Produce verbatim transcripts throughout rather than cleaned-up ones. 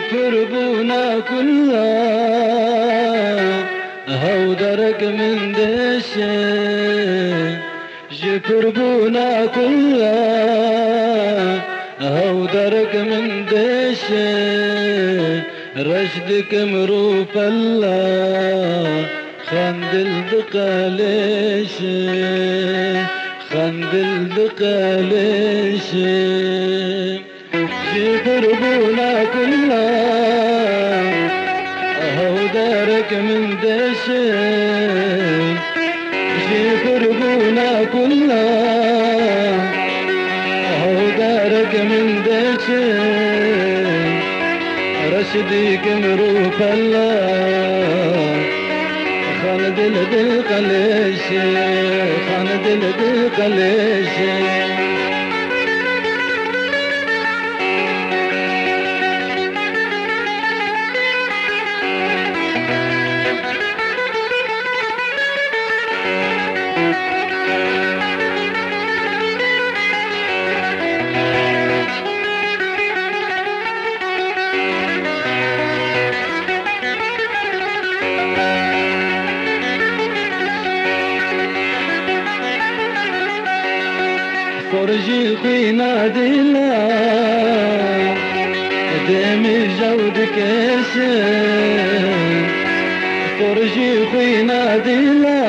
قربونا كلها هاو درك من دشة جي قربونا كلها هاو درك من دشة رشدك مروف الله خندل بقاليشة خندل بقاليشة جي قربونا كلها هاو دارك من دشة جي قربونا كلها هاو دارك من دشة رشدك مروف الله خالد القليشة خالد القليشة فرجي خوينا ديلا دمي جودك اسم فرجي خوينا ديلا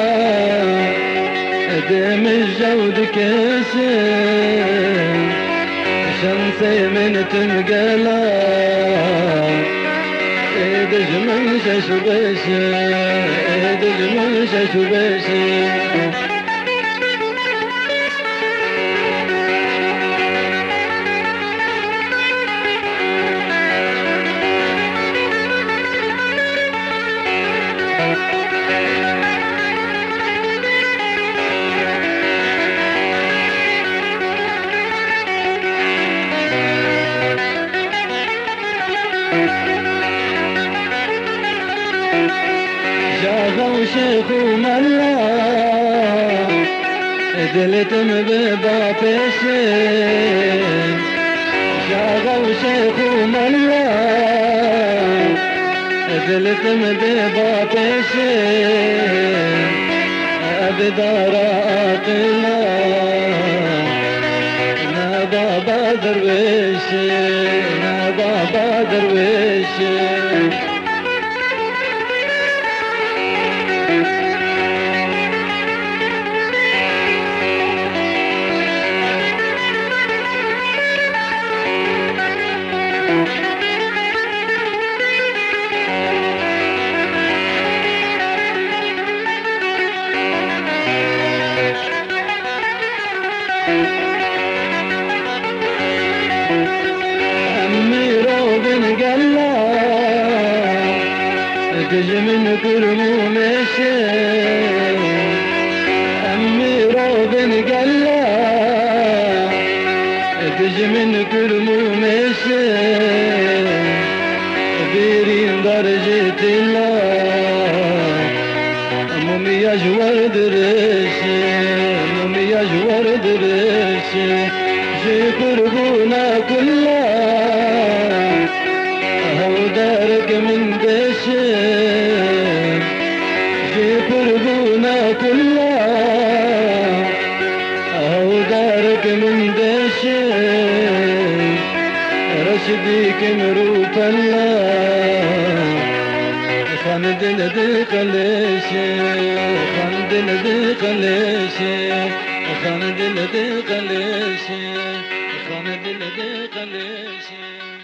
دمي جودك اسم شمسي من تنقلا ايدج من شاشو باشا ايدج من شاشو باشا جاغا وشيخ وملا دلتم ببابيشن جاغا وشيخ وملا دلتم ببابيشن أبدار عاقلا نا بابا درويش نا بابا درويش أمي روبن قلا تج من كرمو مشي أمي روبن قلا تج من كرمو مشي بيرين درجة الله ممي يجور درشي ممي يجور درشي جي قربونا كلها هاو دارك من دشة جي قربونا كلها هاو دارك من دشة رشديك مروف الله خاند الدق ليشة خاند الدق ليشة خاند الدق ليشة خاند الدق ليشة